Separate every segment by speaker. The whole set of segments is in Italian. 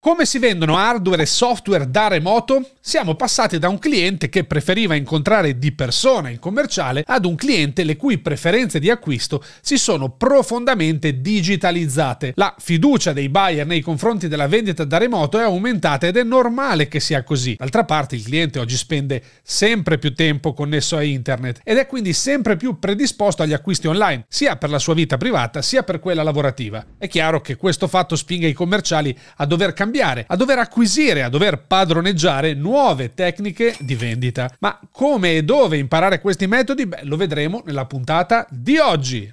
Speaker 1: Come si vendono hardware e software da remoto? Siamo passati da un cliente che preferiva incontrare di persona il commerciale ad un cliente le cui preferenze di acquisto si sono profondamente digitalizzate. La fiducia dei buyer nei confronti della vendita da remoto è aumentata ed è normale che sia così. D'altra parte il cliente oggi spende sempre più tempo connesso a internet ed è quindi sempre più predisposto agli acquisti online, sia per la sua vita privata sia per quella lavorativa. È chiaro che questo fatto spinga i commerciali a dover cambiare, a dover acquisire, a dover padroneggiare nuove tecniche di vendita. Ma come e dove imparare questi metodi? Lo vedremo nella puntata di oggi.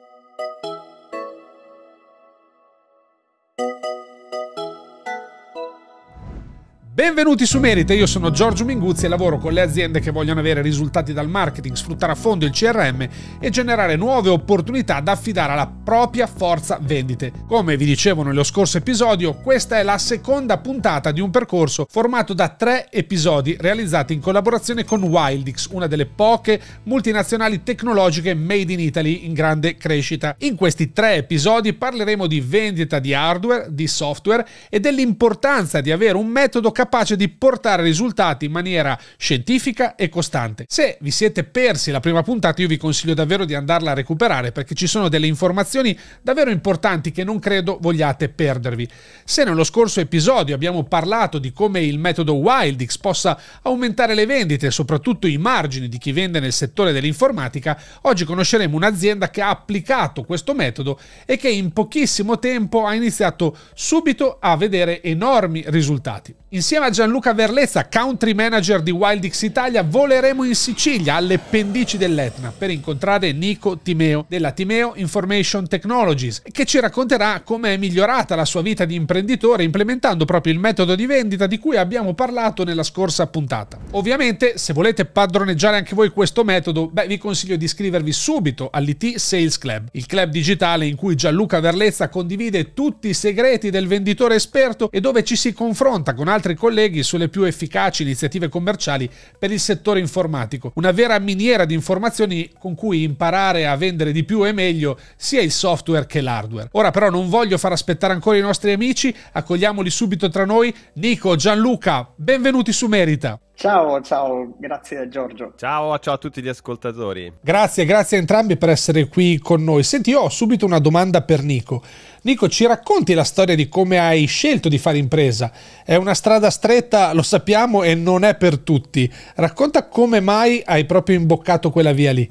Speaker 1: Benvenuti su Merita, io sono Giorgio Minguzzi e lavoro con le aziende che vogliono avere risultati dal marketing, sfruttare a fondo il CRM e generare nuove opportunità da affidare alla propria forza vendite. Come vi dicevo nello scorso episodio, questa è la seconda puntata di un percorso formato da 3 episodi realizzati in collaborazione con Wildix, una delle poche multinazionali tecnologiche made in Italy in grande crescita. In questi 3 episodi parleremo di vendita di hardware, di software e dell'importanza di avere un metodo capace di portare risultati in maniera scientifica e costante. Se vi siete persi la prima puntata, io vi consiglio davvero di andarla a recuperare perché ci sono delle informazioni davvero importanti che non credo vogliate perdervi. Se nello scorso episodio abbiamo parlato di come il metodo Wildix possa aumentare le vendite e soprattutto i margini di chi vende nel settore dell'informatica, oggi conosceremo un'azienda che ha applicato questo metodo e che in pochissimo tempo ha iniziato subito a vedere enormi risultati. Insieme a Gianluca Verlezza, country manager di Wildix Italia, voleremo in Sicilia, alle pendici dell'Etna, per incontrare Nico Timeo della Timeo Information Technologies, che ci racconterà come è migliorata la sua vita di imprenditore implementando proprio il metodo di vendita di cui abbiamo parlato nella scorsa puntata. Ovviamente, se volete padroneggiare anche voi questo metodo, vi consiglio di iscrivervi subito all'IT Sales Club, il club digitale in cui Gianluca Verlezza condivide tutti i segreti del venditore esperto e dove ci si confronta con altri colleghi sulle più efficaci iniziative commerciali per il settore informatico, una vera miniera di informazioni con cui imparare a vendere di più e meglio sia il software che l'hardware. Ora però non voglio far aspettare ancora i nostri amici, accogliamoli subito tra noi. Nico, Gianluca, benvenuti su Merita.
Speaker 2: Ciao, grazie Giorgio.
Speaker 3: Ciao a tutti gli ascoltatori.
Speaker 1: Grazie a entrambi per essere qui con noi. Senti, io ho subito una domanda per Nico. Nico, ci racconti la storia di come hai scelto di fare impresa? È una strada stretta, lo sappiamo, e non è per tutti. Racconta come mai hai proprio imboccato quella via lì.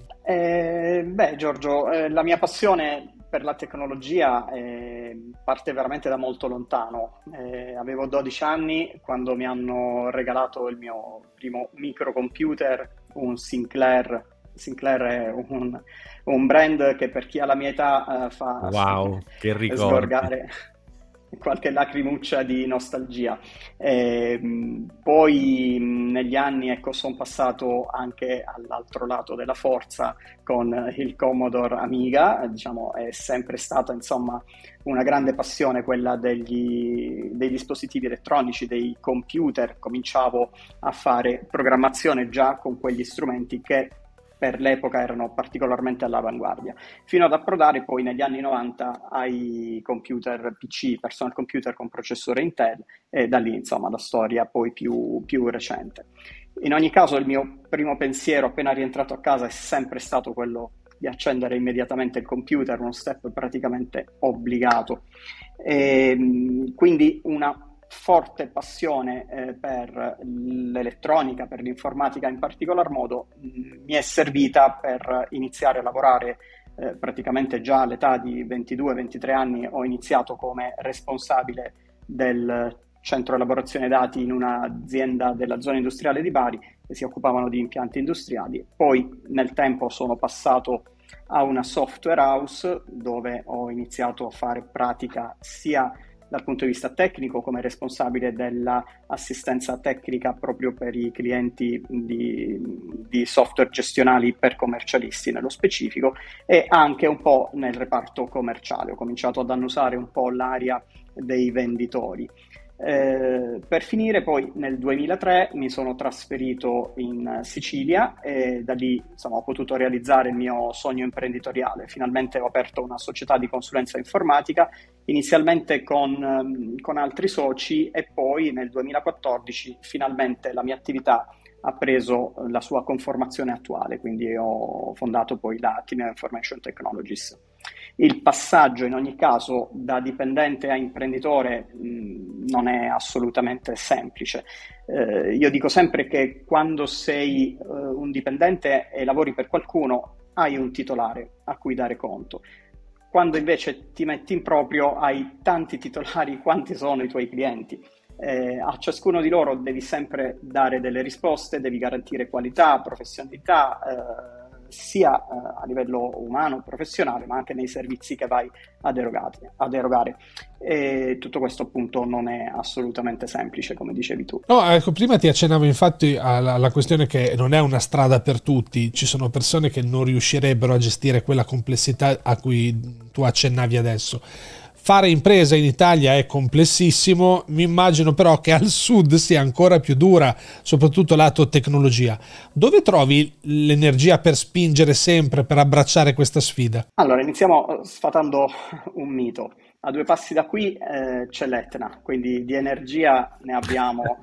Speaker 2: Giorgio, la mia passione per la tecnologia parte veramente da molto lontano. Avevo 12 anni quando mi hanno regalato il mio primo microcomputer, un Sinclair. Sinclair è un brand che per chi ha la mia età fa
Speaker 3: che ricordi.
Speaker 2: Sgorgare qualche lacrimuccia di nostalgia. Poi negli anni sono passato anche all'altro lato della forza con il Commodore Amiga. Diciamo è sempre stata una grande passione quella dei dispositivi elettronici, dei computer. Cominciavo a fare programmazione già con quegli strumenti che per l'epoca erano particolarmente all'avanguardia, fino ad approdare poi negli anni 90 ai computer PC, personal computer con processore Intel, e da lì la storia poi più recente. In ogni caso il mio primo pensiero appena rientrato a casa è sempre stato quello di accendere immediatamente il computer, uno step praticamente obbligato, e quindi una forte passione per l'elettronica, per l'informatica in particolar modo, mi è servita per iniziare a lavorare praticamente già all'età di 22-23 anni. Ho iniziato come responsabile del centro elaborazione dati in un'azienda della zona industriale di Bari che si occupavano di impianti industriali. Poi nel tempo sono passato a una software house dove ho iniziato a fare pratica sia dal punto di vista tecnico come responsabile dell'assistenza tecnica proprio per i clienti di software gestionali per commercialisti nello specifico, e anche un po' nel reparto commerciale. Ho cominciato ad annusare un po' l'area dei venditori. Per finire, poi nel 2003 mi sono trasferito in Sicilia e da lì, insomma, ho potuto realizzare il mio sogno imprenditoriale. Finalmente ho aperto una società di consulenza informatica, inizialmente con altri soci, e poi nel 2014 finalmente la mia attività ha preso la sua conformazione attuale, quindi ho fondato poi la Ateneo Information Technologies. Il passaggio in ogni caso da dipendente a imprenditore non è assolutamente semplice. Io dico sempre che quando sei un dipendente e lavori per qualcuno hai un titolare a cui dare conto. Quando invece ti metti in proprio hai tanti titolari quanti sono i tuoi clienti. A ciascuno di loro devi sempre dare delle risposte, devi garantire qualità, professionalità, sia a livello umano, professionale, ma anche nei servizi che vai ad erogare. E tutto questo appunto non è assolutamente semplice, come dicevi tu.
Speaker 1: No, ecco, prima ti accennavo infatti alla questione che non è una strada per tutti, ci sono persone che non riuscirebbero a gestire quella complessità a cui tu accennavi adesso. Fare impresa in Italia è complessissimo, mi immagino però che al sud sia ancora più dura, soprattutto lato tecnologia. Dove trovi l'energia per spingere sempre, per abbracciare questa sfida?
Speaker 2: Allora, iniziamo sfatando un mito. A 2 passi da qui c'è l'Etna, quindi di energia ne abbiamo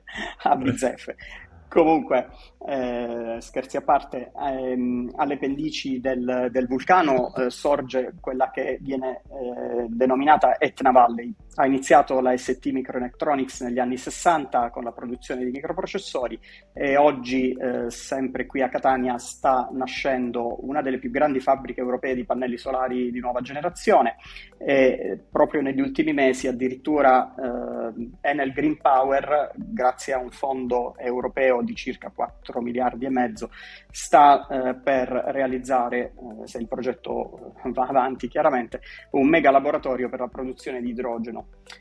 Speaker 2: a bizzeffe. Comunque, scherzi a parte, alle pendici del vulcano sorge quella che viene denominata Etna Valley. Ha iniziato la ST Microelectronics negli anni 60 con la produzione di microprocessori e oggi, sempre qui a Catania, sta nascendo una delle più grandi fabbriche europee di pannelli solari di nuova generazione, e proprio negli ultimi mesi addirittura Enel Green Power, grazie a un fondo europeo di circa 4 miliardi e mezzo, sta per realizzare, se il progetto va avanti chiaramente, un mega laboratorio per la produzione di idrogeno.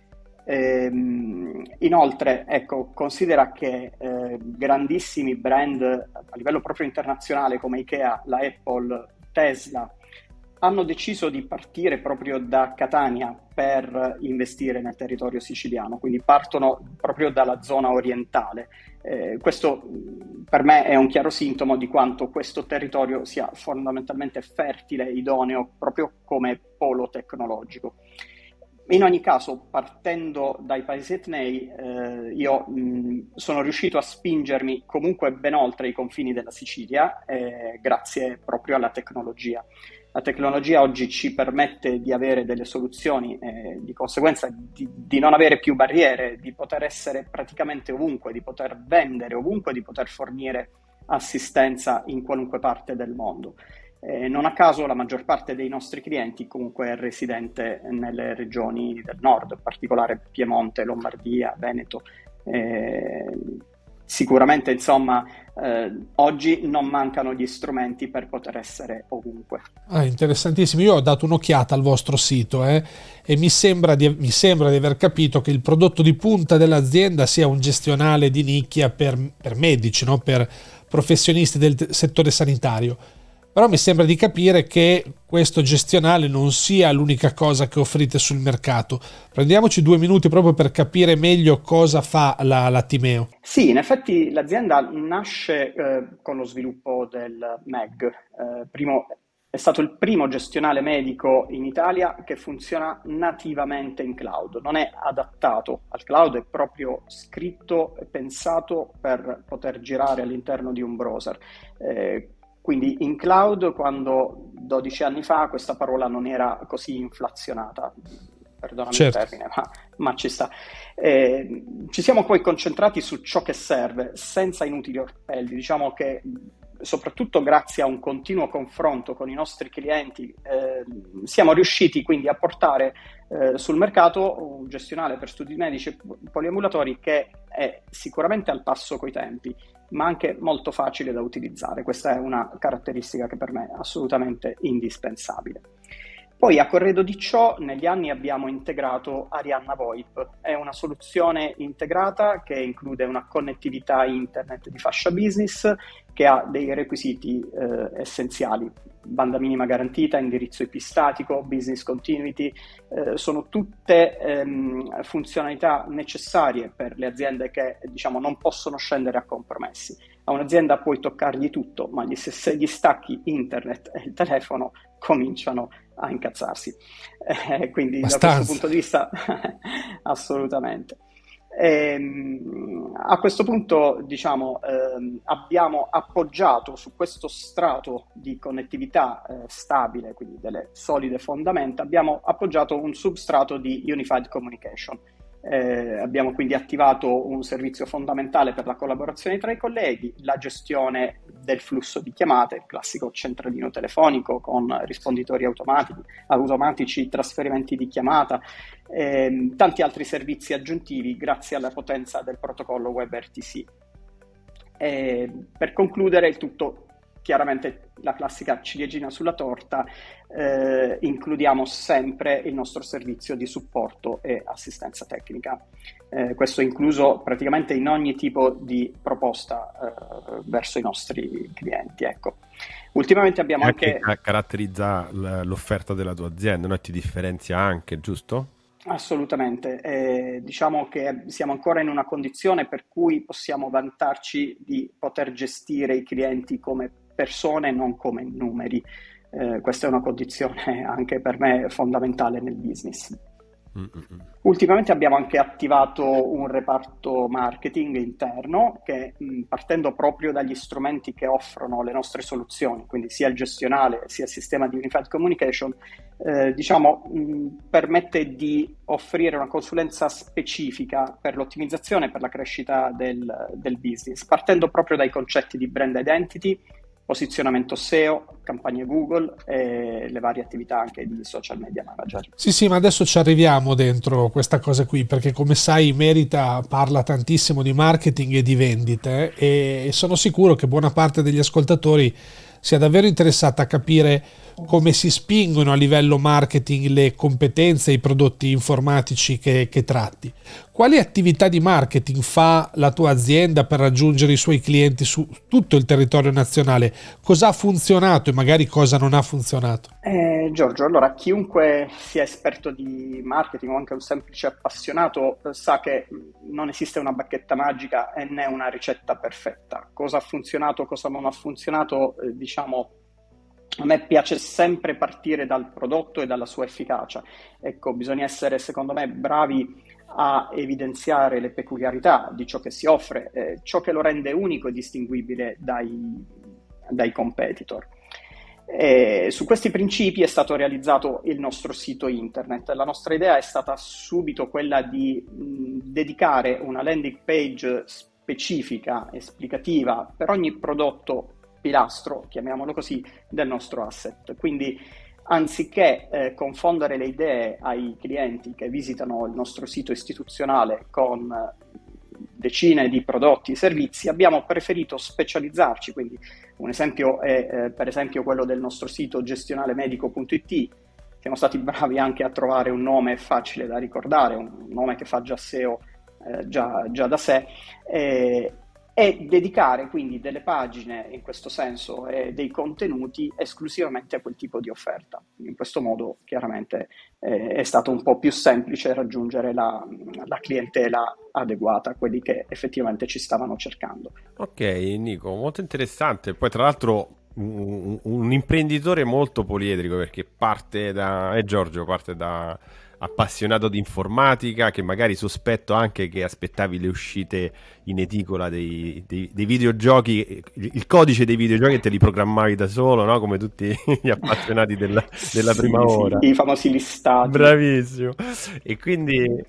Speaker 2: Inoltre, ecco, considera che grandissimi brand a livello proprio internazionale come Ikea, la Apple, Tesla hanno deciso di partire proprio da Catania per investire nel territorio siciliano, quindi partono proprio dalla zona orientale. Questo per me è un chiaro sintomo di quanto questo territorio sia fondamentalmente fertile, idoneo, proprio come polo tecnologico. In ogni caso, partendo dai paesi etnei, io sono riuscito a spingermi comunque ben oltre i confini della Sicilia, grazie proprio alla tecnologia. La tecnologia oggi ci permette di avere delle soluzioni, di conseguenza di non avere più barriere, di poter essere praticamente ovunque, di poter vendere ovunque, di poter fornire assistenza in qualunque parte del mondo. Non a caso la maggior parte dei nostri clienti comunque è residente nelle regioni del nord, in particolare Piemonte, Lombardia, Veneto. Sicuramente, insomma, oggi non mancano gli strumenti per poter essere ovunque.
Speaker 1: Interessantissimo. Io ho dato un'occhiata al vostro sito e mi sembra di aver capito che il prodotto di punta dell'azienda sia un gestionale di nicchia per medici, no? Per professionisti del settore sanitario. Però mi sembra di capire che questo gestionale non sia l'unica cosa che offrite sul mercato. Prendiamoci 2 minuti proprio per capire meglio cosa fa la Timeo.
Speaker 2: Sì, in effetti l'azienda nasce con lo sviluppo del MEG. È stato il primo gestionale medico in Italia che funziona nativamente in cloud. Non è adattato al cloud, è proprio scritto e pensato per poter girare all'interno di un browser. Quindi in cloud, quando 12 anni fa questa parola non era così inflazionata, perdonami il termine, ma ci sta. Ci siamo poi concentrati su ciò che serve, senza inutili orpelli. Diciamo che soprattutto grazie a un continuo confronto con i nostri clienti siamo riusciti quindi a portare sul mercato un gestionale per studi medici e poliambulatori che è sicuramente al passo coi tempi, ma anche molto facile da utilizzare. Questa è una caratteristica che per me è assolutamente indispensabile. Poi a corredo di ciò negli anni abbiamo integrato Arianna VoIP, è una soluzione integrata che include una connettività internet di fascia business che ha dei requisiti essenziali. banda minima garantita, indirizzo IP statico, business continuity, sono tutte funzionalità necessarie per le aziende che, diciamo, non possono scendere a compromessi. A un'azienda puoi toccargli tutto, ma se gli stacchi internet e il telefono cominciano a incazzarsi. Quindi da questo punto di vista assolutamente. A questo punto, diciamo, abbiamo appoggiato su questo strato di connettività stabile, quindi delle solide fondamenta, abbiamo appoggiato un substrato di Unified Communication. Abbiamo quindi attivato un servizio fondamentale per la collaborazione tra i colleghi, la gestione del flusso di chiamate, il classico centralino telefonico con risponditori automatici, trasferimenti di chiamata, tanti altri servizi aggiuntivi grazie alla potenza del protocollo WebRTC. Per concludere il tutto, chiaramente la classica ciliegina sulla torta, includiamo sempre il nostro servizio di supporto e assistenza tecnica. Questo è incluso praticamente in ogni tipo di proposta verso i nostri clienti. Ecco. Ultimamente abbiamo anche
Speaker 3: caratterizza l'offerta della tua azienda, no? Ti differenzia anche, giusto?
Speaker 2: Assolutamente, diciamo che siamo ancora in una condizione per cui possiamo vantarci di poter gestire i clienti come persone, non come numeri. Questa è una condizione anche per me fondamentale nel business. Ultimamente abbiamo anche attivato un reparto marketing interno che, partendo proprio dagli strumenti che offrono le nostre soluzioni, quindi sia il gestionale sia il sistema di Unified Communication, permette di offrire una consulenza specifica per l'ottimizzazione e per la crescita del business, partendo proprio dai concetti di brand identity, posizionamento SEO, campagne Google e le varie attività anche di social media manager.
Speaker 1: Sì, ma adesso ci arriviamo dentro questa cosa qui, perché come sai Merita parla tantissimo di marketing e di vendite e sono sicuro che buona parte degli ascoltatori sia davvero interessata a capire come si spingono a livello marketing le competenze e i prodotti informatici che tratti. Quali attività di marketing fa la tua azienda per raggiungere i suoi clienti su tutto il territorio nazionale? Cosa ha funzionato e magari cosa non ha funzionato?
Speaker 2: Giorgio, allora chiunque sia esperto di marketing o anche un semplice appassionato sa che non esiste una bacchetta magica e né una ricetta perfetta. Cosa ha funzionato, cosa non ha funzionato, diciamo, a me piace sempre partire dal prodotto e dalla sua efficacia. Ecco, bisogna essere, secondo me, bravi a evidenziare le peculiarità di ciò che si offre, ciò che lo rende unico e distinguibile dai competitor. Su questi principi è stato realizzato il nostro sito internet. La nostra idea è stata subito quella di dedicare una landing page specifica, esplicativa per ogni prodotto pilastro, chiamiamolo così, del nostro asset. Quindi anziché confondere le idee ai clienti che visitano il nostro sito istituzionale con decine di prodotti e servizi, abbiamo preferito specializzarci. Quindi un esempio è per esempio quello del nostro sito gestionalemedico.it. Siamo stati bravi anche a trovare un nome facile da ricordare, un nome che fa già SEO già da sé, e dedicare quindi delle pagine in questo senso e dei contenuti esclusivamente a quel tipo di offerta. In questo modo chiaramente è stato un po' più semplice raggiungere la clientela adeguata, quelli che effettivamente ci stavano cercando.
Speaker 3: Ok Nico, molto interessante. Poi tra l'altro un imprenditore molto poliedrico, perché Giorgio parte da appassionato di informatica, che magari sospetto anche che aspettavi le uscite in edicola dei videogiochi, il codice dei videogiochi te li programmavi da solo, no? Come tutti gli appassionati della prima ora.
Speaker 2: I famosi listati.
Speaker 3: Bravissimo. E quindi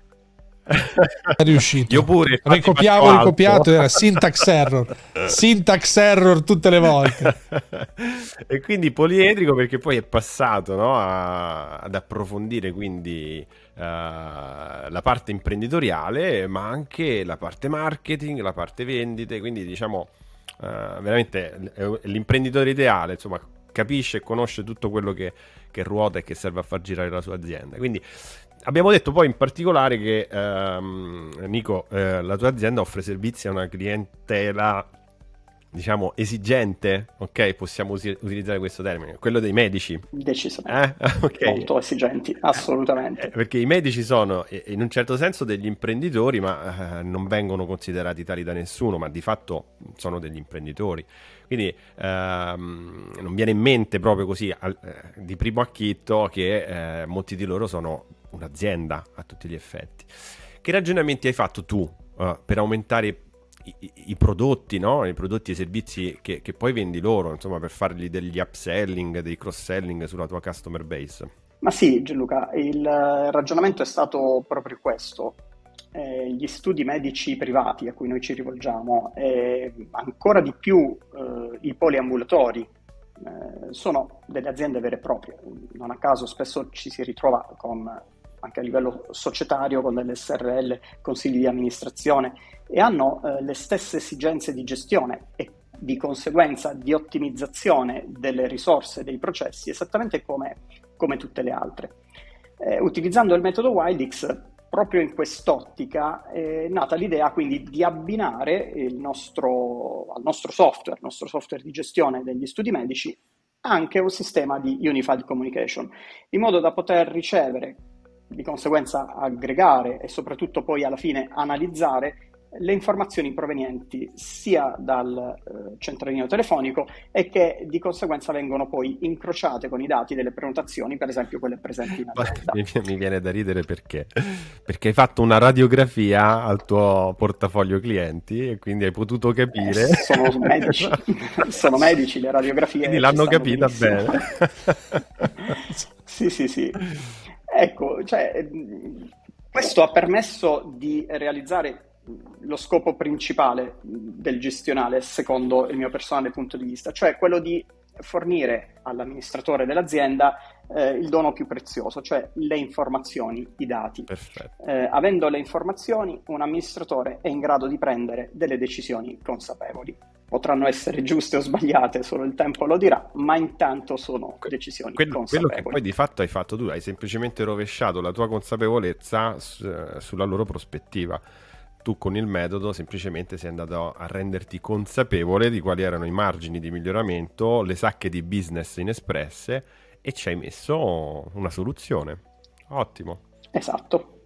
Speaker 1: è riuscito.
Speaker 3: Io pure
Speaker 1: ricopiato, era syntax error tutte le volte.
Speaker 3: E quindi poliedrico, perché poi è passato, no, ad approfondire quindi la parte imprenditoriale, ma anche la parte marketing, la parte vendite. Quindi diciamo veramente l'imprenditore ideale, insomma, capisce e conosce tutto quello che ruota e che serve a far girare la sua azienda. Quindi abbiamo detto poi in particolare che Nico, la tua azienda offre servizi a una clientela diciamo, esigente, ok? Possiamo utilizzare questo termine, quello dei medici.
Speaker 2: Decisamente.
Speaker 3: Okay.
Speaker 2: Molto esigenti, assolutamente.
Speaker 3: Perché i medici sono in un certo senso degli imprenditori, ma non vengono considerati tali da nessuno, ma di fatto sono degli imprenditori. Quindi non viene in mente proprio così di primo acchitto che molti di loro sono un'azienda a tutti gli effetti. Che ragionamenti hai fatto tu per aumentare i prodotti, no? I prodotti e i servizi che poi vendi loro, insomma, per fargli degli upselling, dei cross-selling sulla tua customer base?
Speaker 2: Ma sì, Gianluca, il ragionamento è stato proprio questo. Gli studi medici privati a cui noi ci rivolgiamo e ancora di più i poliambulatori sono delle aziende vere e proprie. Non a caso spesso ci si ritrova anche a livello societario con delle SRL, consigli di amministrazione, e hanno le stesse esigenze di gestione e di conseguenza di ottimizzazione delle risorse, dei processi, esattamente come tutte le altre. Utilizzando il metodo Wildix, proprio in quest'ottica è nata l'idea quindi di abbinare al nostro software di gestione degli studi medici, anche un sistema di Unified Communication, in modo da poter ricevere, di conseguenza aggregare e soprattutto poi alla fine analizzare le informazioni provenienti sia dal centralino telefonico e che di conseguenza vengono poi incrociate con i dati delle prenotazioni, per esempio quelle presenti in azienda.
Speaker 3: Mi viene da ridere perché hai fatto una radiografia al tuo portafoglio clienti e quindi hai potuto capire.
Speaker 2: Sono medici, le radiografie.
Speaker 3: Quindi l'hanno capita bene.
Speaker 2: Sì. Ecco, cioè, questo ha permesso di realizzare lo scopo principale del gestionale, secondo il mio personale punto di vista, cioè quello di fornire all'amministratore dell'azienda il dono più prezioso, cioè le informazioni, i dati.
Speaker 3: Perfetto.
Speaker 2: Avendo le informazioni, un amministratore è in grado di prendere delle decisioni consapevoli. Potranno essere giuste o sbagliate, solo il tempo lo dirà, ma intanto sono decisioni consapevoli.
Speaker 3: Quello che poi di fatto hai fatto tu, hai semplicemente rovesciato la tua consapevolezza sulla loro prospettiva. Tu con il metodo semplicemente sei andato a renderti consapevole di quali erano i margini di miglioramento, le sacche di business inespresse, e ci hai messo una soluzione. Ottimo.
Speaker 2: Esatto.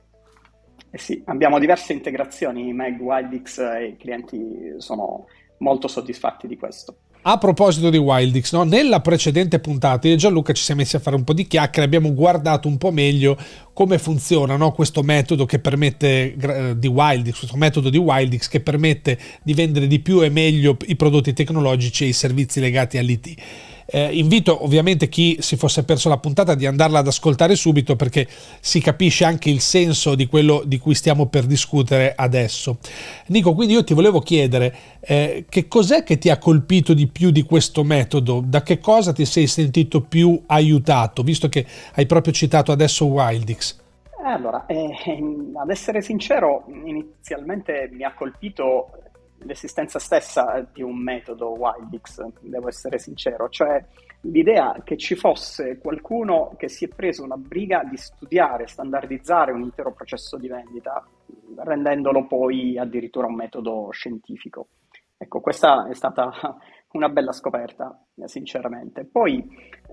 Speaker 2: Sì, abbiamo diverse integrazioni, Meg, Wildix, e i clienti sono molto soddisfatti di questo.
Speaker 1: A proposito di Wildix, no? Nella precedente puntata io e Gianluca ci siamo messi a fare un po' di chiacchiere, abbiamo guardato un po' meglio come funziona, no? Questo metodo che permette questo metodo di Wildix che permette di vendere di più e meglio i prodotti tecnologici e i servizi legati all'IT. Invito ovviamente chi si fosse perso la puntata di andarla ad ascoltare subito, perché si capisce anche il senso di quello di cui stiamo per discutere adesso. Nico, quindi io ti volevo chiedere che cos'è che ti ha colpito di più di questo metodo? Da che cosa ti sei sentito più aiutato, visto che hai proprio citato adesso Wildix?
Speaker 2: Allora, ad essere sincero, inizialmente mi ha colpito l'esistenza stessa di un metodo Wildix, devo essere sincero, cioè l'idea che ci fosse qualcuno che si è preso una briga di studiare, standardizzare un intero processo di vendita, rendendolo poi addirittura un metodo scientifico. Ecco, questa è stata una bella scoperta, sinceramente. Poi,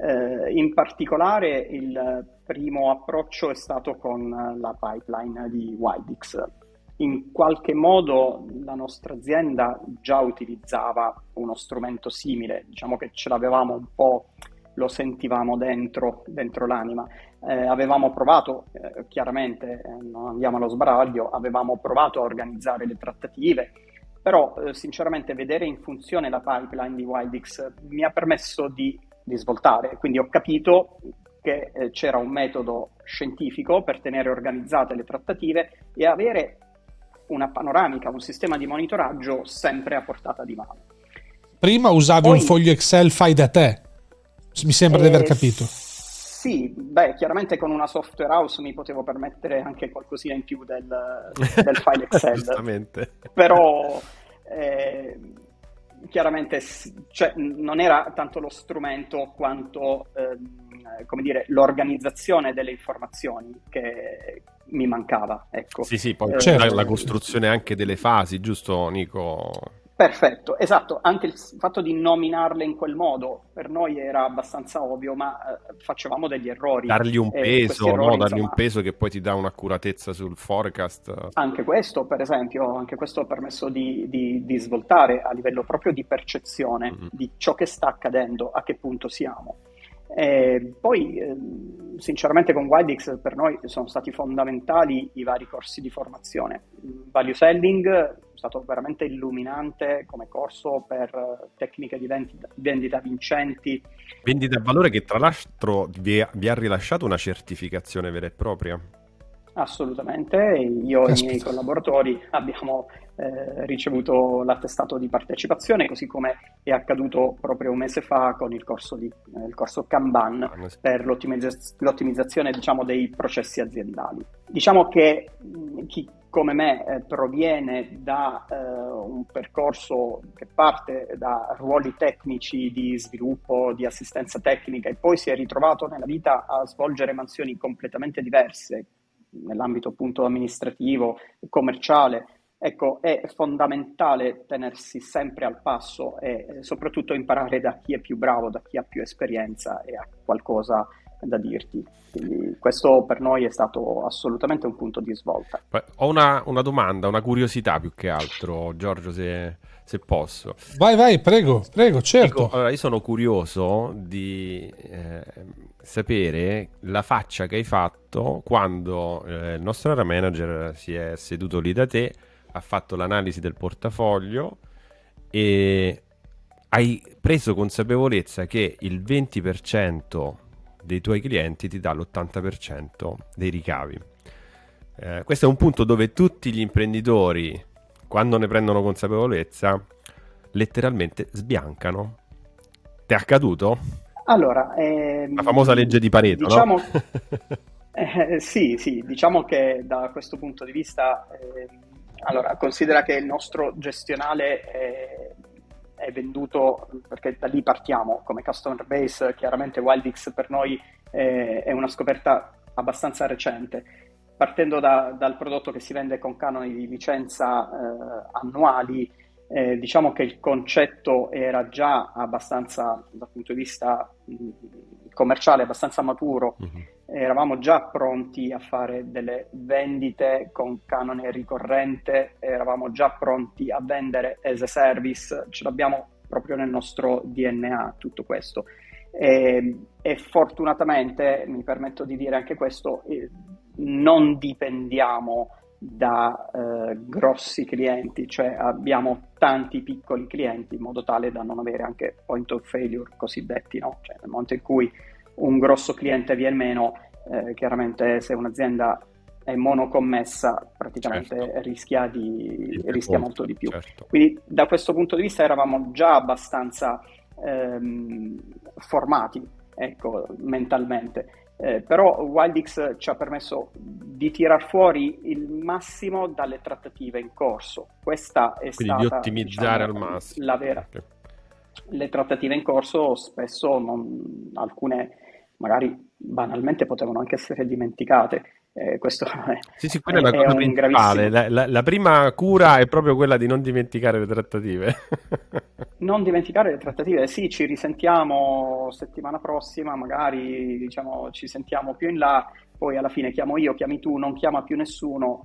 Speaker 2: in particolare, il primo approccio è stato con la pipeline di Wildix. In qualche modo la nostra azienda già utilizzava uno strumento simile, diciamo che ce l'avevamo un po', lo sentivamo dentro l'anima. Avevamo provato, chiaramente, non andiamo allo sbaraglio, avevamo provato a organizzare le trattative, però sinceramente vedere in funzione la pipeline di Wildix mi ha permesso di svoltare, quindi ho capito che c'era un metodo scientifico per tenere organizzate le trattative e avere una panoramica, un sistema di monitoraggio sempre a portata di mano.
Speaker 1: Prima usavi un foglio Excel fai da te, mi sembra di aver capito.
Speaker 2: Sì, chiaramente con una software house mi potevo permettere anche qualcosina in più del file Excel.
Speaker 3: Giustamente.
Speaker 2: Però chiaramente cioè, non era tanto lo strumento quanto come dire, l'organizzazione delle informazioni che mi mancava, ecco.
Speaker 3: Sì, poi c'è la costruzione anche delle fasi, giusto Nico?
Speaker 2: Perfetto, esatto, anche il fatto di nominarle in quel modo per noi era abbastanza ovvio, ma facevamo degli errori.
Speaker 3: Dargli un
Speaker 2: E questi
Speaker 3: peso, no?
Speaker 2: errori,
Speaker 3: Dargli un
Speaker 2: insomma,
Speaker 3: peso che poi ti dà un'accuratezza sul forecast.
Speaker 2: anche questo, per esempio, anche questo ha permesso di svoltare a livello proprio di percezione
Speaker 3: Mhm.
Speaker 2: di ciò che sta accadendo, a che punto siamo. E poi, sinceramente, con Wildix per noi sono stati fondamentali i vari corsi di formazione. Value Selling è stato veramente illuminante come corso per tecniche di vendita vincenti.
Speaker 3: Vendita a valore che tra l'altro vi ha rilasciato una certificazione vera e propria.
Speaker 2: Assolutamente, io e i miei
Speaker 1: Caspita.
Speaker 2: collaboratori abbiamo ricevuto l'attestato di partecipazione, così come è accaduto proprio un mese fa con il corso Kanban per l'ottimizzazione, diciamo, dei processi aziendali. Diciamo che chi come me proviene da un percorso che parte da ruoli tecnici di sviluppo, di assistenza tecnica e poi si è ritrovato nella vita a svolgere mansioni completamente diverse nell'ambito appunto amministrativo, commerciale. Ecco, è fondamentale tenersi sempre al passo e soprattutto imparare da chi è più bravo, da chi ha più esperienza e ha qualcosa da dirti. Quindi questo per noi è stato assolutamente un punto di svolta.
Speaker 3: Ho una domanda, una curiosità più che altro, Giorgio, se posso.
Speaker 1: Vai, prego, certo.
Speaker 3: Dico, allora, io sono curioso di sapere la faccia che hai fatto quando il nostro area manager si è seduto lì da te, ha fatto l'analisi del portafoglio e hai preso consapevolezza che il 20% dei tuoi clienti ti dà l'80% dei ricavi. Questo è un punto dove tutti gli imprenditori, quando ne prendono consapevolezza, letteralmente sbiancano. Ti è accaduto?
Speaker 2: Allora,
Speaker 3: la famosa legge di Pareto,
Speaker 2: diciamo,
Speaker 3: no?
Speaker 2: sì, diciamo che da questo punto di vista, allora, considera che il nostro gestionale è venduto, perché da lì partiamo come customer base. Chiaramente Wildix per noi è una scoperta abbastanza recente, partendo dal prodotto che si vende con canoni di licenza annuali. Diciamo che il concetto era già abbastanza, dal punto di vista commerciale, abbastanza maturo. Eravamo già pronti a fare delle vendite con canone ricorrente, eravamo già pronti a vendere as a service, ce l'abbiamo proprio nel nostro DNA tutto questo. E fortunatamente, mi permetto di dire anche questo, non dipendiamo da grossi clienti, cioè abbiamo tanti piccoli clienti in modo tale da non avere anche point of failure cosiddetti, no? Cioè, nel momento in cui un grosso cliente viene meno, chiaramente se un'azienda è monocommessa praticamente
Speaker 3: Certo.
Speaker 2: rischia molto di più.
Speaker 3: Certo.
Speaker 2: Quindi da questo punto di vista eravamo già abbastanza formati, ecco, mentalmente. Però Wildix ci ha permesso di tirar fuori il massimo dalle trattative in corso. Questa è
Speaker 3: Quindi
Speaker 2: stata,
Speaker 3: di ottimizzare
Speaker 2: diciamo,
Speaker 3: al massimo.
Speaker 2: la vera.
Speaker 3: Okay.
Speaker 2: Le trattative in corso spesso alcune magari banalmente potevano anche essere dimenticate. Questo
Speaker 3: Sì, quella è la cosa
Speaker 2: un
Speaker 3: principale.
Speaker 2: gravissimo.
Speaker 3: La prima cura è proprio quella di non dimenticare le trattative.
Speaker 2: Non dimenticare le trattative, sì, ci risentiamo settimana prossima, magari diciamo ci sentiamo più in là, poi alla fine chiamo io, chiami tu, non chiama più nessuno.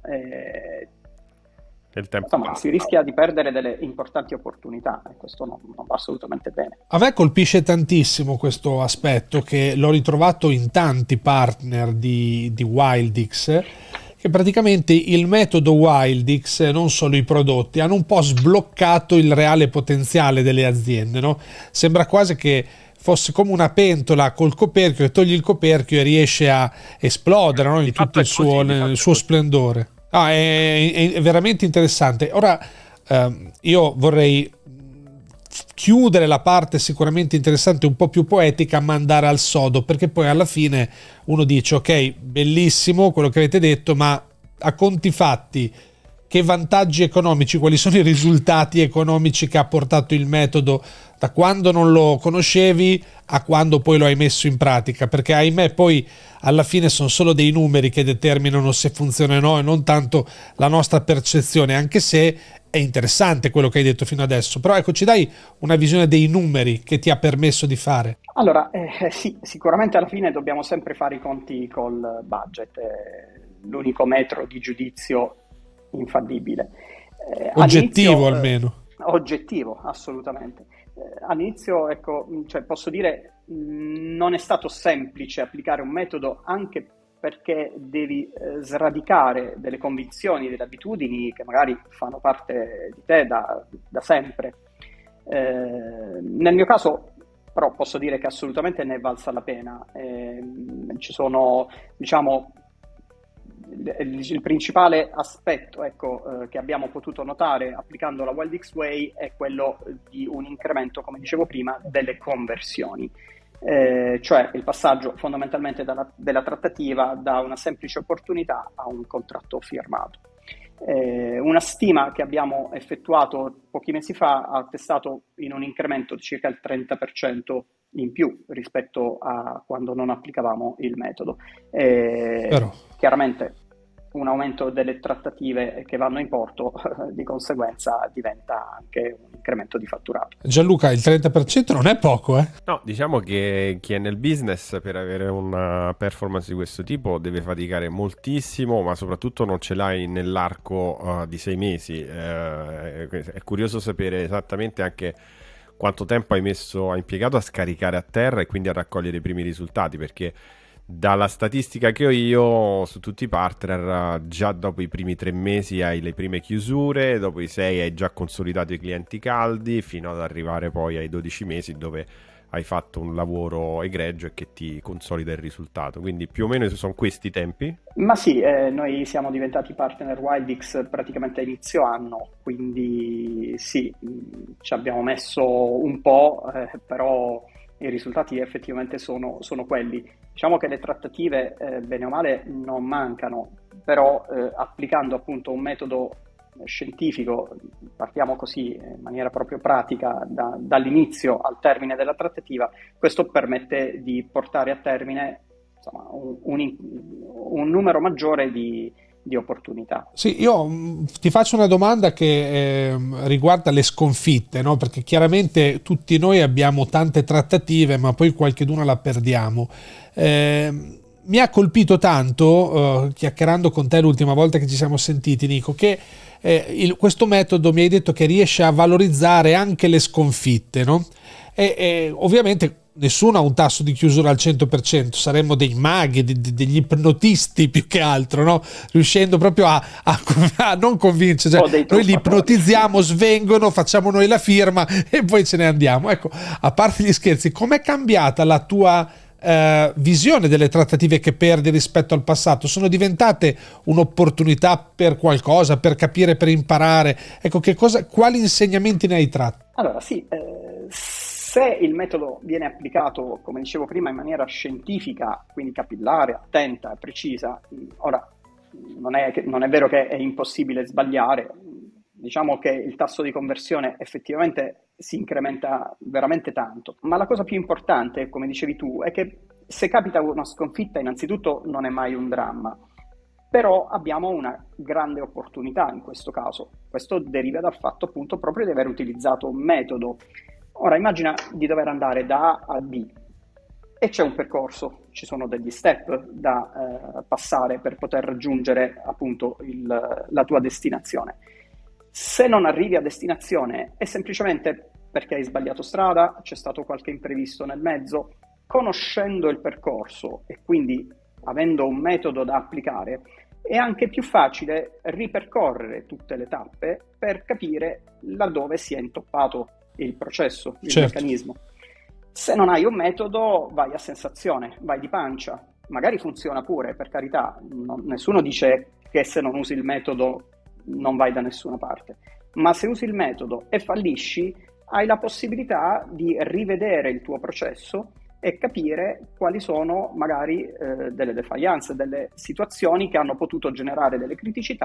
Speaker 3: Il tempo
Speaker 2: Insomma,
Speaker 3: passa.
Speaker 2: si rischia di perdere delle importanti opportunità e questo non va assolutamente bene.
Speaker 1: A me colpisce tantissimo questo aspetto, che l'ho ritrovato in tanti partner di Wildix, che praticamente il metodo Wildix, non solo i prodotti, hanno un po' sbloccato il reale potenziale delle aziende, no? Sembra quasi che fosse come una pentola col coperchio, e togli il coperchio e riesce a esplodere, no? In tutto il suo splendore. È veramente interessante. Ora io vorrei chiudere la parte sicuramente interessante, un po' più poetica, ma andare al sodo, perché poi alla fine uno dice ok, bellissimo quello che avete detto, ma a conti fatti che vantaggi economici, quali sono i risultati economici che ha portato il metodo da quando non lo conoscevi a quando poi lo hai messo in pratica, perché ahimè poi alla fine sono solo dei numeri che determinano se funziona o no e non tanto la nostra percezione, anche se è interessante quello che hai detto fino adesso. Però ecco, ci dai una visione dei numeri che ti ha permesso di fare?
Speaker 2: Allora, sì, sicuramente alla fine dobbiamo sempre fare i conti col budget, l'unico metro di giudizio infallibile.
Speaker 1: Oggettivo almeno.
Speaker 2: Oggettivo, assolutamente. All'inizio, ecco, cioè posso dire, non è stato semplice applicare un metodo, anche perché devi sradicare delle convinzioni, delle abitudini che magari fanno parte di te da sempre. Nel mio caso, però, posso dire che assolutamente ne è valsa la pena. Ci sono, diciamo, il principale aspetto, ecco, che abbiamo potuto notare applicando la WildX Way è quello di un incremento, come dicevo prima, delle conversioni. Cioè il passaggio fondamentalmente della trattativa da una semplice opportunità a un contratto firmato. Una stima che abbiamo effettuato pochi mesi fa ha attestato in un incremento di circa il 30% in più rispetto a quando non applicavamo il metodo. Chiaramente un aumento delle trattative che vanno in porto, di conseguenza diventa anche un incremento di fatturato.
Speaker 1: Gianluca, il 30% non è poco, eh?
Speaker 3: No, diciamo che chi è nel business per avere una performance di questo tipo deve faticare moltissimo, ma soprattutto non ce l'hai nell'arco di 6 mesi. È curioso sapere esattamente anche quanto tempo hai impiegato a scaricare a terra e quindi a raccogliere i primi risultati, perché dalla statistica che ho io su tutti i partner, già dopo i primi 3 mesi hai le prime chiusure, dopo i 6 hai già consolidato i clienti caldi, fino ad arrivare poi ai 12 mesi dove hai fatto un lavoro egregio e che ti consolida il risultato. Quindi più o meno sono questi i tempi?
Speaker 2: Ma sì, noi siamo diventati partner WildX praticamente a inizio anno, quindi sì, ci abbiamo messo un po', però i risultati effettivamente sono quelli. Diciamo che le trattative, bene o male, non mancano, però applicando appunto un metodo scientifico, partiamo così in maniera proprio pratica dall'inizio al termine della trattativa, questo permette di portare a termine, insomma, un numero maggiore di opportunità.
Speaker 1: Sì, io ti faccio una domanda che riguarda le sconfitte, no? Perché chiaramente tutti noi abbiamo tante trattative, ma poi qualcheduna la perdiamo. Mi ha colpito tanto, chiacchierando con te l'ultima volta che ci siamo sentiti, Nico, che questo metodo mi hai detto che riesce a valorizzare anche le sconfitte, no? E ovviamente nessuno ha un tasso di chiusura al 100%, saremmo dei maghi, degli ipnotisti più che altro, no? Riuscendo proprio a non convincere, cioè, noi li ipnotizziamo, svengono, facciamo noi la firma e poi ce ne andiamo. Ecco, a parte gli scherzi, com'è cambiata la tua visione delle trattative che perdi rispetto al passato? Sono diventate un'opportunità per qualcosa, per capire, per imparare? Ecco, quali insegnamenti ne hai tratti?
Speaker 2: Allora sì, se il metodo viene applicato, come dicevo prima, in maniera scientifica, quindi capillare, attenta, precisa, ora non è vero che è impossibile sbagliare. Diciamo che il tasso di conversione effettivamente si incrementa veramente tanto, ma la cosa più importante, come dicevi tu, è che se capita una sconfitta, innanzitutto non è mai un dramma, però abbiamo una grande opportunità in questo caso. Questo deriva dal fatto appunto proprio di aver utilizzato un metodo. Ora immagina di dover andare da A a B e c'è un percorso, ci sono degli step da passare per poter raggiungere appunto la tua destinazione. Se non arrivi a destinazione è semplicemente perché hai sbagliato strada, c'è stato qualche imprevisto nel mezzo. Conoscendo il percorso e quindi avendo un metodo da applicare, è anche più facile ripercorrere tutte le tappe per capire laddove si è intoppato il processo, il meccanismo. Se non hai un metodo, vai a sensazione, vai di pancia. Magari funziona pure, per carità, nessuno dice che se non usi il metodo non vai da nessuna parte, ma se usi il metodo e fallisci, hai la possibilità di rivedere il tuo processo e capire quali sono magari delle defaillance, delle situazioni che hanno potuto generare delle criticità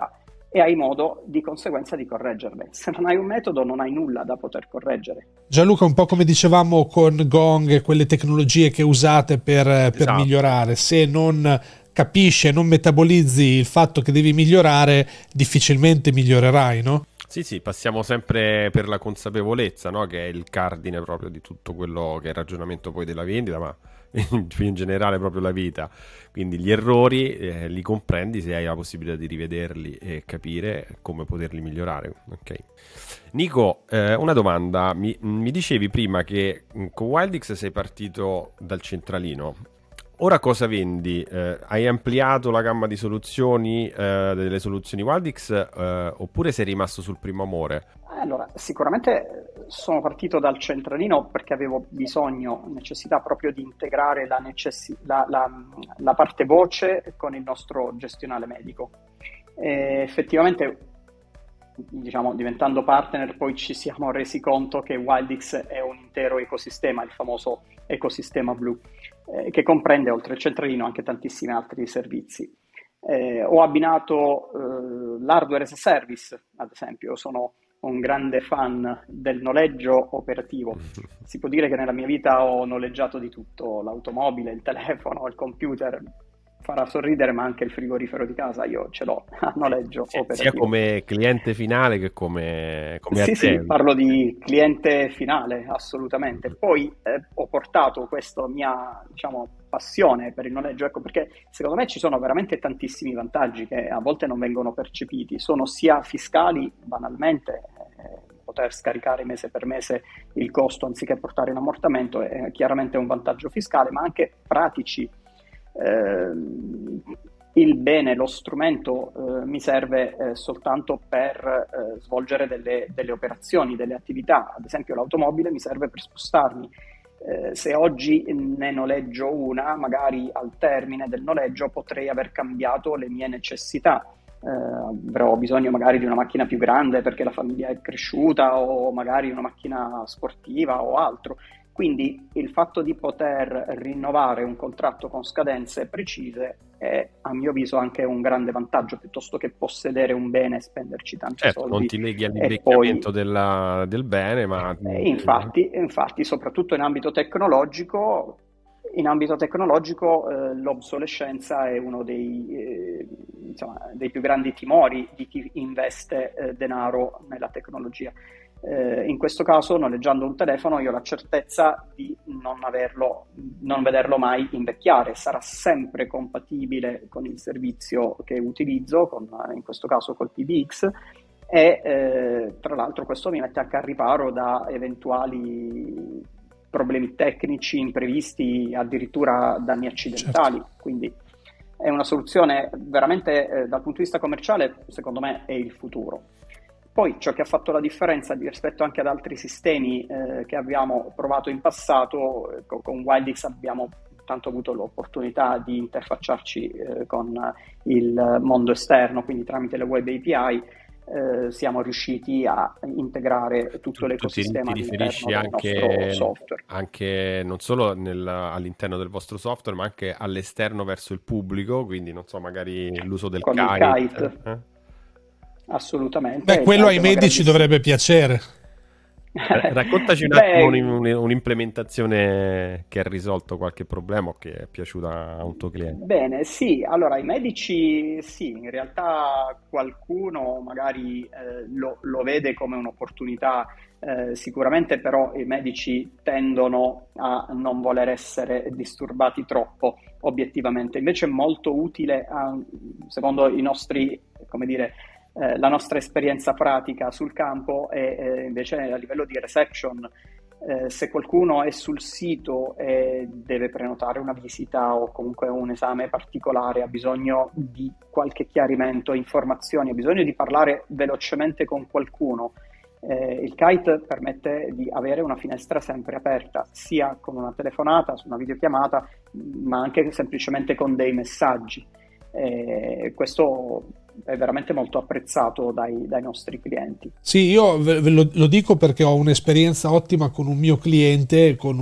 Speaker 2: e hai modo di conseguenza di correggerle. Se non hai un metodo non hai nulla da poter correggere.
Speaker 1: Gianluca, un po' come dicevamo con Gong e quelle tecnologie che usate per
Speaker 3: Esatto.
Speaker 1: migliorare, se non capisci e non metabolizzi il fatto che devi migliorare, difficilmente migliorerai, no?
Speaker 3: Sì, passiamo sempre per la consapevolezza, no? Che è il cardine proprio di tutto quello che è il ragionamento poi della vendita, ma in generale proprio la vita. Quindi gli errori li comprendi se hai la possibilità di rivederli e capire come poterli migliorare. Ok. Nico, una domanda. Mi dicevi prima che con Wildix sei partito dal centralino. Ora cosa vendi? Hai ampliato la gamma di soluzioni, delle soluzioni Wildix, oppure sei rimasto sul primo amore?
Speaker 2: Allora, sicuramente sono partito dal centralino perché avevo necessità proprio di integrare la parte voce con il nostro gestionale medico. E effettivamente, diciamo, diventando partner, poi ci siamo resi conto che Wildix è un intero ecosistema, il famoso ecosistema blu, che comprende oltre il centralino anche tantissimi altri servizi. Ho abbinato l'hardware as a service, ad esempio. Sono un grande fan del noleggio operativo. Si può dire che nella mia vita ho noleggiato di tutto: l'automobile, il telefono, il computer. Farà sorridere, ma anche il frigorifero di casa io ce l'ho a noleggio operativo.
Speaker 3: Sia come cliente finale che come
Speaker 2: Sì, parlo di cliente finale, assolutamente. Poi ho portato questa mia, diciamo, passione per il noleggio, ecco perché secondo me ci sono veramente tantissimi vantaggi che a volte non vengono percepiti. Sono sia fiscali, banalmente, poter scaricare mese per mese il costo anziché portare in ammortamento è chiaramente un vantaggio fiscale, ma anche pratici. Il bene, lo strumento mi serve soltanto per svolgere delle operazioni, delle attività. Ad esempio l'automobile mi serve per spostarmi. Se oggi ne noleggio una, magari al termine del noleggio potrei aver cambiato le mie necessità. Avrò bisogno magari di una macchina più grande perché la famiglia è cresciuta, o magari una macchina sportiva o altro. Quindi il fatto di poter rinnovare un contratto con scadenze precise è, a mio avviso, anche un grande vantaggio, piuttosto che possedere un bene e spenderci tanti soldi.
Speaker 3: Non ti leghi all'invecchiamento del bene, ma...
Speaker 2: Infatti, soprattutto in ambito tecnologico, l'obsolescenza è uno dei più grandi timori di chi investe denaro nella tecnologia. In questo caso, noleggiando un telefono, io ho la certezza di non vederlo mai invecchiare. Sarà sempre compatibile con il servizio che utilizzo, in questo caso col PBX, e tra l'altro questo mi mette anche al riparo da eventuali problemi tecnici imprevisti, addirittura danni accidentali. Certo. Quindi è una soluzione veramente, dal punto di vista commerciale, secondo me è il futuro. Poi ciò che ha fatto la differenza rispetto anche ad altri sistemi che abbiamo provato in passato, con Wildix abbiamo tanto avuto l'opportunità di interfacciarci con il mondo esterno, quindi tramite le web API siamo riusciti a integrare tutto l'ecosistema all'interno del nostro software.
Speaker 3: Anche non solo all'interno del vostro software, ma anche all'esterno verso il pubblico, quindi non so, magari l'uso del kite.
Speaker 2: Assolutamente.
Speaker 1: Quello ai medici dovrebbe piacere.
Speaker 3: Raccontaci un attimo un'implementazione che ha risolto qualche problema o che è piaciuta a un tuo cliente.
Speaker 2: Bene, sì, allora ai medici sì, in realtà qualcuno magari lo vede come un'opportunità, sicuramente, però i medici tendono a non voler essere disturbati troppo, obiettivamente. Invece è molto utile, secondo i nostri, come dire, la nostra esperienza pratica sul campo, e invece a livello di reception, se qualcuno è sul sito e deve prenotare una visita o comunque un esame particolare, ha bisogno di qualche chiarimento, informazioni, ha bisogno di parlare velocemente con qualcuno, il Kite permette di avere una finestra sempre aperta, sia con una telefonata, su una videochiamata, ma anche semplicemente con dei messaggi. Questo è veramente molto apprezzato dai nostri clienti.
Speaker 1: Sì, io lo dico perché ho un'esperienza ottima con un mio cliente, con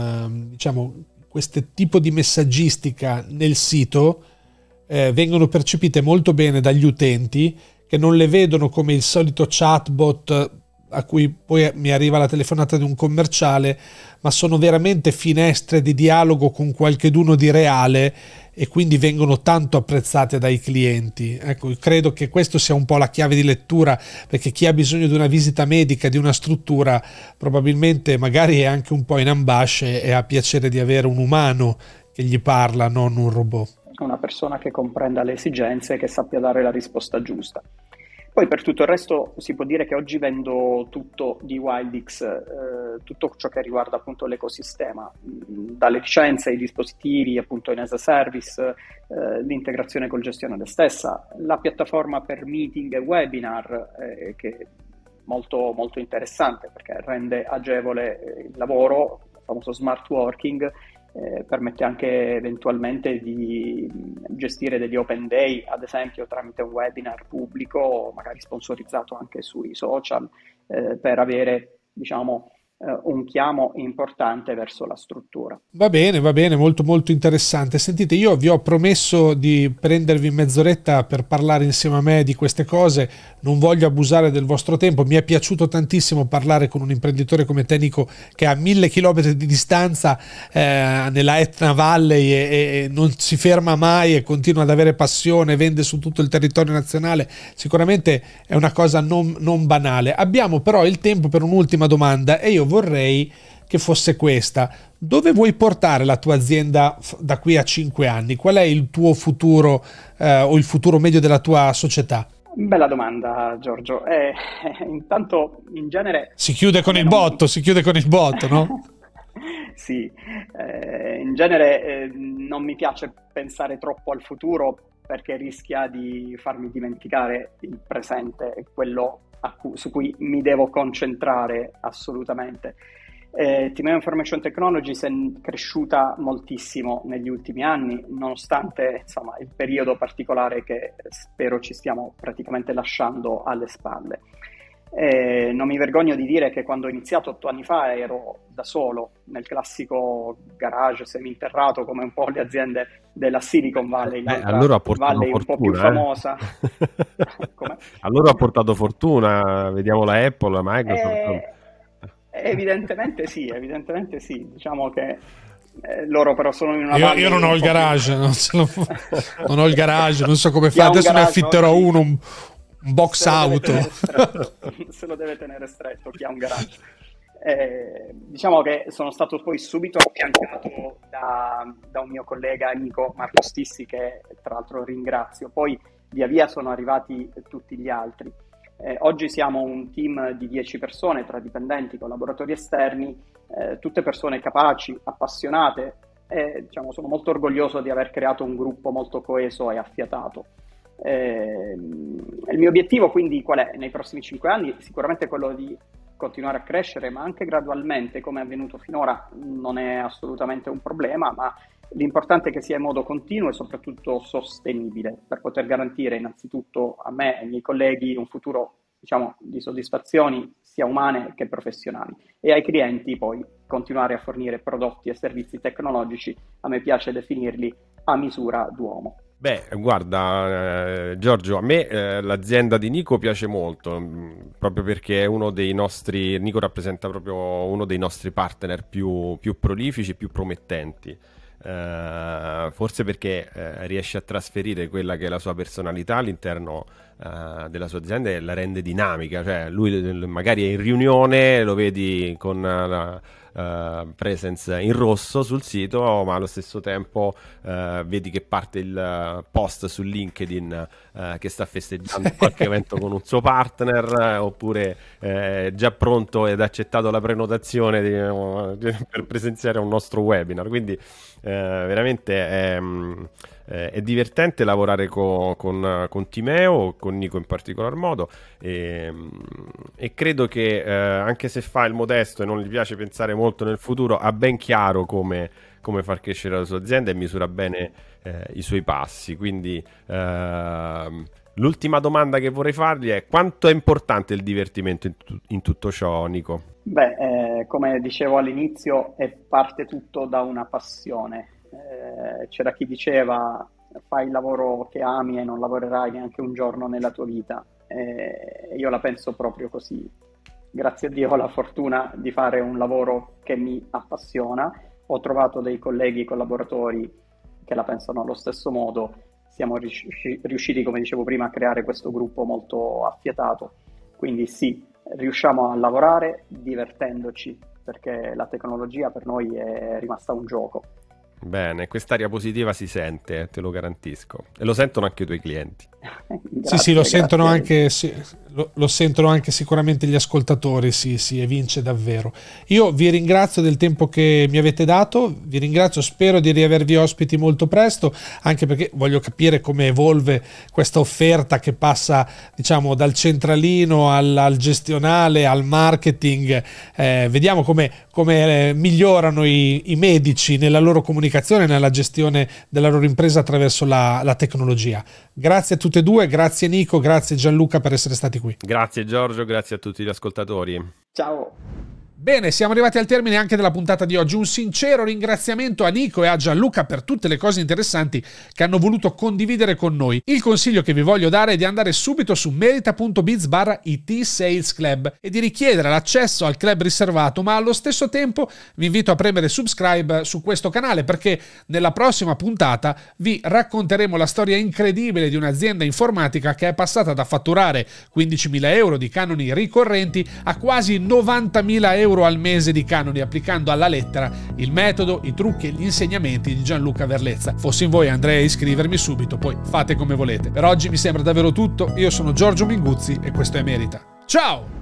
Speaker 1: questo tipo di messaggistica nel sito vengono percepite molto bene dagli utenti, che che non le vedono come il solito chatbot a cui poi mi arriva la telefonata di un commerciale, ma sono veramente finestre di dialogo con qualcheduno di reale, e quindi vengono tanto apprezzate dai clienti. Ecco, credo che questo sia un po' la chiave di lettura, perché chi ha bisogno di una visita medica, di una struttura, probabilmente magari è anche un po' in ambasce e ha piacere di avere un umano che gli parla, non un robot.
Speaker 2: Una persona che comprenda le esigenze e che sappia dare la risposta giusta. Poi per tutto il resto si può dire che oggi vendo tutto di Wildix, tutto ciò che riguarda appunto l'ecosistema, dalle licenze ai dispositivi appunto in as a service, l'integrazione col gestionale stessa, la piattaforma per meeting e webinar, che è molto, molto interessante perché rende agevole il lavoro, il famoso smart working. Permette anche eventualmente di gestire degli open day, ad esempio tramite un webinar pubblico, magari sponsorizzato anche sui social, per avere, diciamo, un chiamo importante verso la struttura.
Speaker 1: Va bene, molto molto interessante. Sentite, io vi ho promesso di prendervi mezz'oretta per parlare insieme a me di queste cose, non voglio abusare del vostro tempo. Mi è piaciuto tantissimo parlare con un imprenditore come te, Nico, che a 1000 chilometri di distanza nella Etna Valley e non si ferma mai e continua ad avere passione, vende su tutto il territorio nazionale. Sicuramente è una cosa non banale. Abbiamo però il tempo per un'ultima domanda, e io vorrei che fosse questa: dove vuoi portare la tua azienda da qui a 5 anni? Qual è il tuo futuro o il futuro medio della tua società?
Speaker 2: Bella domanda, Giorgio. Intanto, in genere...
Speaker 1: Si chiude con il botto, no?
Speaker 2: Sì, in genere non mi piace pensare troppo al futuro perché rischia di farmi dimenticare il presente, quello su cui mi devo concentrare assolutamente. Timeo Information Technologies è cresciuta moltissimo negli ultimi anni, nonostante insomma il periodo particolare che spero ci stiamo praticamente lasciando alle spalle. Non mi vergogno di dire che quando ho iniziato 8 anni fa ero da solo nel classico garage seminterrato, come un po' le aziende della Silicon Valley,
Speaker 3: allora ha portato
Speaker 2: Valley
Speaker 3: fortuna,
Speaker 2: un po' più famosa.
Speaker 3: Allora ha portato fortuna, vediamo la Apple, la Microsoft.
Speaker 2: Evidentemente sì, diciamo che loro però sono in una
Speaker 1: io non ho il garage, non ho il garage, non so come fare, adesso ne affitterò
Speaker 2: oggi,
Speaker 1: uno, un box auto.
Speaker 2: Se lo deve tenere stretto chi ha un garage. Diciamo che sono stato poi subito affiancato da un mio collega amico, Marco Stissi, che tra l'altro ringrazio. Poi via via sono arrivati tutti gli altri. Oggi siamo un team di 10 persone tra dipendenti, collaboratori esterni, tutte persone capaci, appassionate, e diciamo, sono molto orgoglioso di aver creato un gruppo molto coeso e affiatato. Il mio obiettivo quindi qual è? Nei prossimi 5 anni sicuramente quello di continuare a crescere, ma anche gradualmente, come è avvenuto finora. Non è assolutamente un problema, ma l'importante è che sia in modo continuo e soprattutto sostenibile, per poter garantire innanzitutto a me e ai miei colleghi un futuro, diciamo, di soddisfazioni sia umane che professionali, e ai clienti poi continuare a fornire prodotti e servizi tecnologici, a me piace definirli a misura d'uomo.
Speaker 3: Beh, guarda, Giorgio, a me l'azienda di Nico piace molto, proprio perché è uno dei nostri, Nico rappresenta proprio uno dei nostri partner più prolifici, più promettenti. Forse perché riesce a trasferire quella che è la sua personalità all'interno della sua azienda e la rende dinamica. Cioè lui magari è in riunione, lo vedi con la presence in rosso sul sito, ma allo stesso tempo vedi che parte il post su LinkedIn che sta festeggiando qualche evento con un suo partner, oppure già pronto ed ha accettato la prenotazione per presenziare a un nostro webinar. Quindi veramente è divertente lavorare con Timeo, con Nico in particolar modo, e credo che anche se fa il modesto e non gli piace pensare molto nel futuro, ha ben chiaro come far crescere la sua azienda e misura bene i suoi passi. Quindi l'ultima domanda che vorrei fargli è: quanto è importante il divertimento in tutto ciò, Nico?
Speaker 2: Beh, come dicevo all'inizio, parte tutto da una passione. C'era chi diceva: fai il lavoro che ami e non lavorerai neanche un giorno nella tua vita. Io la penso proprio così. Grazie a Dio ho la fortuna di fare un lavoro che mi appassiona, ho trovato dei colleghi e collaboratori che la pensano allo stesso modo, siamo riusciti, come dicevo prima, a creare questo gruppo molto affiatato, quindi sì, riusciamo a lavorare divertendoci, perché la tecnologia per noi è rimasta un gioco.
Speaker 3: Bene, quest'aria positiva si sente, te lo garantisco. E lo sentono anche i tuoi clienti.
Speaker 2: Grazie,
Speaker 1: sì, lo sentono
Speaker 2: grazie.
Speaker 1: anche, lo sentono anche sicuramente gli ascoltatori, sì, e vince davvero. Io vi ringrazio del tempo che mi avete dato, vi ringrazio, spero di riavervi ospiti molto presto, anche perché voglio capire come evolve questa offerta che passa, diciamo, dal centralino al gestionale, al marketing. Vediamo come migliorano i medici nella loro comunicazione, nella gestione della loro impresa attraverso la tecnologia. Grazie a tutte e due, grazie Nico, grazie Gianluca per essere stati qui.
Speaker 3: Grazie Giorgio, grazie a tutti gli ascoltatori.
Speaker 2: Ciao.
Speaker 1: Bene, siamo arrivati al termine anche della puntata di oggi. Un sincero ringraziamento a Nico e a Gianluca per tutte le cose interessanti che hanno voluto condividere con noi. Il consiglio che vi voglio dare è di andare subito su merita.biz/IT Sales Club e di richiedere l'accesso al club riservato, ma allo stesso tempo vi invito a premere subscribe su questo canale, perché nella prossima puntata vi racconteremo la storia incredibile di un'azienda informatica che è passata da fatturare 15.000 euro di canoni ricorrenti a quasi 90.000 euro al mese di canoni, applicando alla lettera il metodo, i trucchi e gli insegnamenti di Gianluca Verlezza. Fossi in voi andrei a iscrivermi subito, poi fate come volete. Per oggi mi sembra davvero tutto, io sono Giorgio Minguzzi e questo è Merita. Ciao!